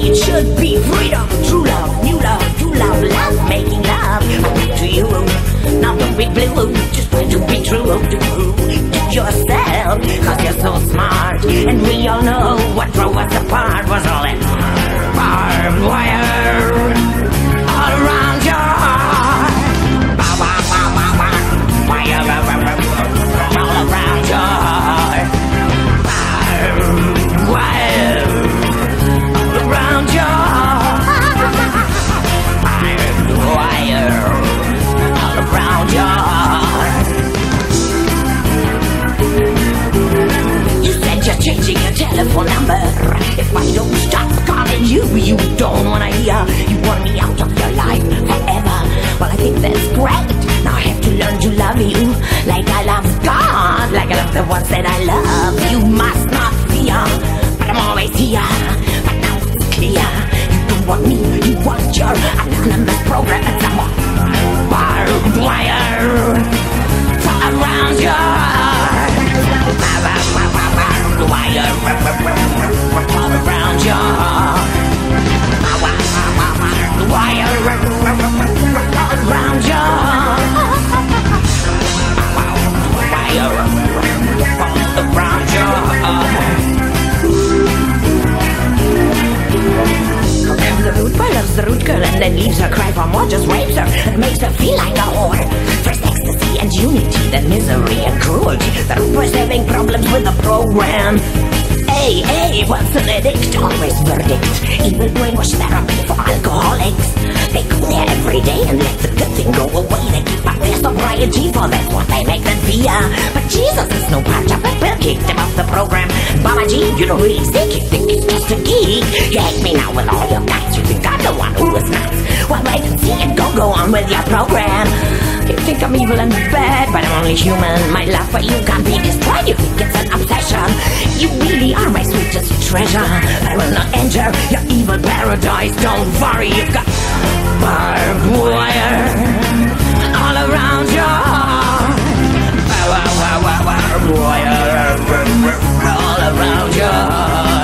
It should be freedom, true love, new love, true love, love, making love. I give to you, now don't be blue, just try to be true to yourself, cause you're so smart. And we all know what drove us apart was all that barbed wire all around your heart. Wire all around your heart. Barbed wire all around your heart. Barbed wire all around your heart. You said you're changing your telephone number. If I don't stop calling you, you don't wanna hear. You want me out of your life forever. Well, I think that's great. Now I have to learn to love you like I love God, like I love the ones that I love. You must not fear, but I'm always here. But now it's clear, you don't want me, you want your anonymous program and some barbed wire around your heart. Barbed wire around your heart. Wire around your heart. Wire around your heart. The root boy loves the root girl and then leaves her cry for more, just rapes her and makes her feel like a whore. First ecstasy and unity, then misery and cruelty. The root boy's having problems with the program. Hey, what's an addict? Always verdict. Evil brainwash therapy for alcoholics. They go there every day and let the good thing go away. They keep up their sobriety, for that's what they make them fear. But Jesus is no part of it. Bill kicked him off the program. Baba G, you don't really think you think he's just a geek. You hate me now with all your guts. You think I'm the one who is nuts. Well, wait and see and go on with your program. You think I'm evil and bad, but I'm only human. My love for you can't be destroyed. You think it's an obsession. You really are my sweetest treasure. I will not enter your evil paradise. Don't worry, you've got barbed wire all around your heart. Barbed wire all around your heart.